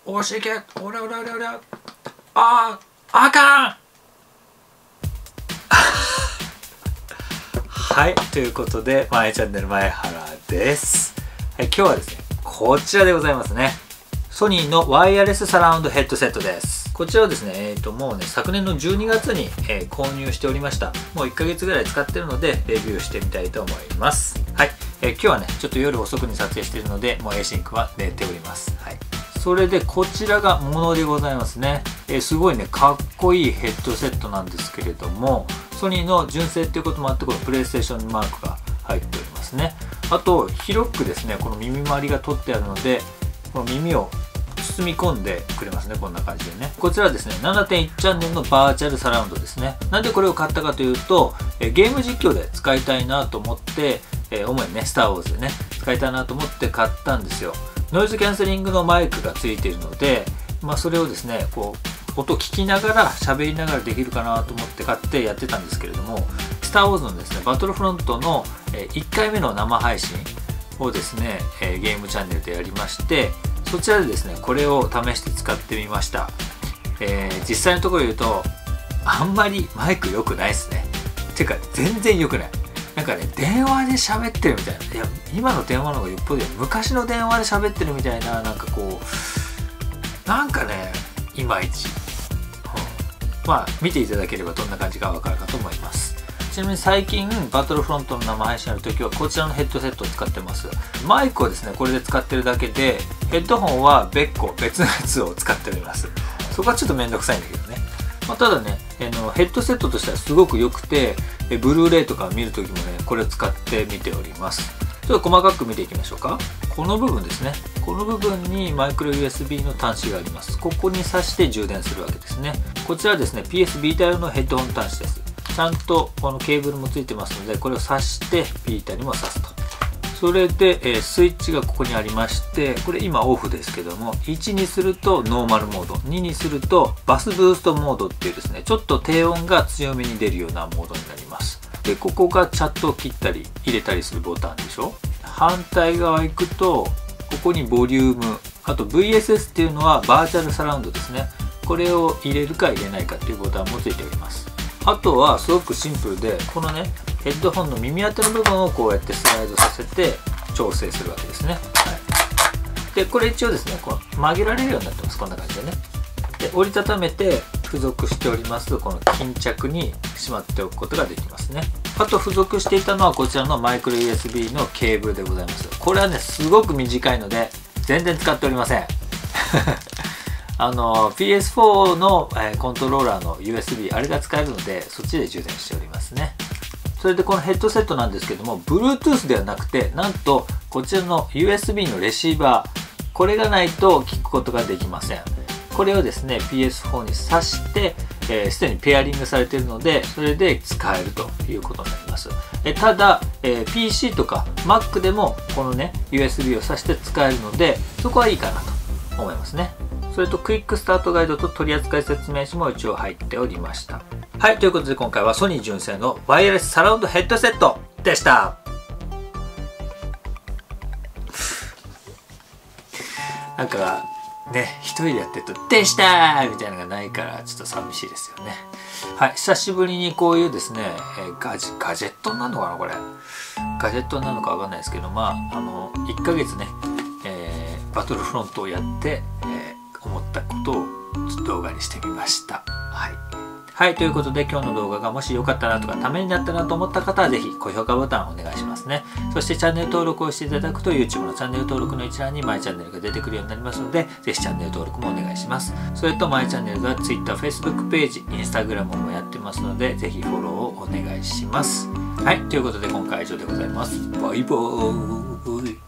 おしいけ、おらおらおらおら、あかんはい、ということで、まえチャンネル前原です。はい、今日はですね、こちらでございますね。ソニーのワイヤレスサラウンドヘッドセットです。こちらをですね、もうね、昨年の12月に、購入しておりました。もう1ヶ月ぐらい使ってるので、レビューしてみたいと思います。はい、今日はね、ちょっと夜遅くに撮影しているので、もう A シンクは寝ております。はい。それでこちらがものでございますね。すごいね、かっこいいヘッドセットなんですけれども、ソニーの純正っていうこともあって、このプレイステーションマークが入っておりますね。あと広くですね、この耳周りが取ってあるので、この耳を包み込んでくれますね。こんな感じでね。こちらはですね、 7.1 チャンネルのバーチャルサラウンドですね。なんでこれを買ったかというと、ゲーム実況で使いたいなと思って、主にね、スター・ウォーズでね、使いたいなと思って買ったんですよ。ノイズキャンセリングのマイクがついているので、それをですね、こう音聞きながら喋りながらできるかなと思って買ってやってたんですけれども、スター・ウォーズのですね、バトルフロントの1回目の生配信をですね、ゲームチャンネルでやりまして、そちらでですね、これを試して使ってみました。実際のところ言うと、あんまりマイク良くないですね。てか全然良くない。なんかね、電話で喋ってるみたいな。いや、今の電話の方がよっぽど昔の電話で喋ってるみたいな、なんかこう、なんかね、いまいち。見ていただければどんな感じかわかるかと思います。ちなみに最近、バトルフロントの生配信やるときは、こちらのヘッドセットを使ってます。マイクをですね、これで使ってるだけで、ヘッドホンは別のやつを使っております。そこはちょっとめんどくさいんだけどね。ただね、ヘッドセットとしてはすごく良くて、ブルーレイとか見るときもね、これを使って見ております。ちょっと細かく見ていきましょうか。この部分ですね。この部分にマイクロ USB の端子があります。ここに挿して充電するわけですね。こちらはですね、PS ビータ用のヘッドホン端子です。ちゃんとこのケーブルもついてますので、これを挿してビータにも挿すと。それで、スイッチがここにありまして、これ今オフですけども、1にするとノーマルモード、2にするとバスブーストモードっていうですね、ちょっと低音が強めに出るようなモードになります。で、ここがチャットを切ったり入れたりするボタンでしょ。反対側行くと、ここにボリューム、あと VSS っていうのはバーチャルサラウンドですね。これを入れるか入れないかっていうボタンもついております。あとはすごくシンプルで、このね、ヘッドホンの耳当ての部分をこうやってスライドさせて調整するわけですね。はい、で、これ一応ですね、こう曲げられるようになってます。こんな感じでね。で、折りたためて付属しておりますこの巾着にしまっておくことができますね。あと付属していたのはこちらのマイクロ USB のケーブルでございます。これはね、すごく短いので全然使っておりません。PS4 のコントローラーの USB あれが使えるので、そっちで充電しておりますね。それでこのヘッドセットなんですけども、 Bluetooth ではなくて、なんとこちらの USB のレシーバー、これがないと聞くことができません。これをですね PS4 に挿して、すでにペアリングされているので、それで使えるということになります。ただ、PC とか Mac でもこのね USB を挿して使えるので、そこはいいかなと思いますね。それとクイックスタートガイドと取扱説明書も一応入っておりました。はい、ということで今回はソニー純正のワイヤレスサラウンドヘッドセットでした。なんかね、一人でやってると「でした!」みたいなのがないからちょっと寂しいですよね。はい、久しぶりにこういうですね、ガジェットなのかな、これガジェットなのかわかんないですけど、1ヶ月ね、バトルフロントをやって、思ったことを動画にしてみました。はい、ということで今日の動画がもし良かったなとかためになったなと思った方はぜひ高評価ボタンお願いしますね。そしてチャンネル登録をしていただくと YouTube のチャンネル登録の一覧にマイチャンネルが出てくるようになりますので、ぜひチャンネル登録もお願いします。それとマイチャンネルが Twitter、Facebook ページ、Instagram もやってますので、ぜひフォローをお願いします。はい、ということで今回は以上でございます。バイバーイ。